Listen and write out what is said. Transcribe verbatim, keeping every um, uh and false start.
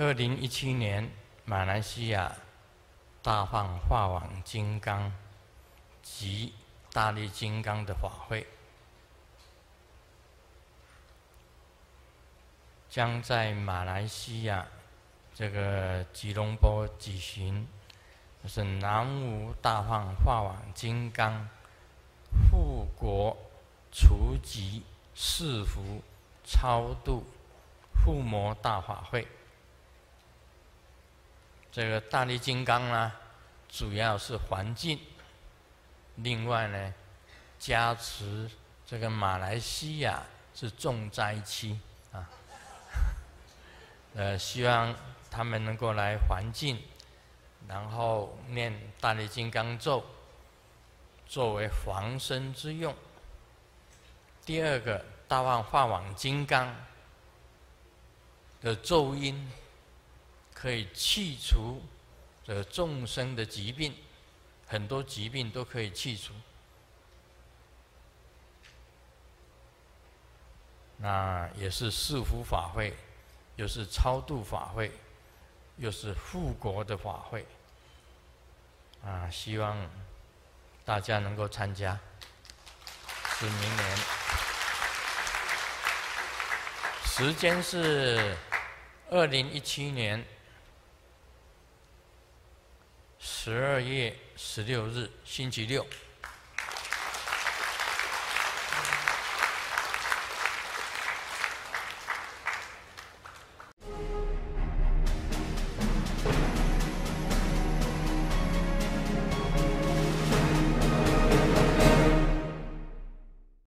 二零一七年马来西亚大放法王金刚及大力金刚的法会，将在马来西亚这个吉隆坡举行，就是南无大放法王金刚护国除疾释福超度护摩大法会。这个大力金刚呢，主要是环境，另外呢，加持这个马来西亚是重灾区啊，呃，希望他们能够来环境，然后念大力金刚咒，作为防身之用。第二个，大放法王金刚的咒音，可以去除这个众生的疾病，很多疾病都可以去除。那也是释福法会，又是超度法会，又是护国的法会。啊，希望大家能够参加。是明年，时间是二零一七年十二月十六日，星期六。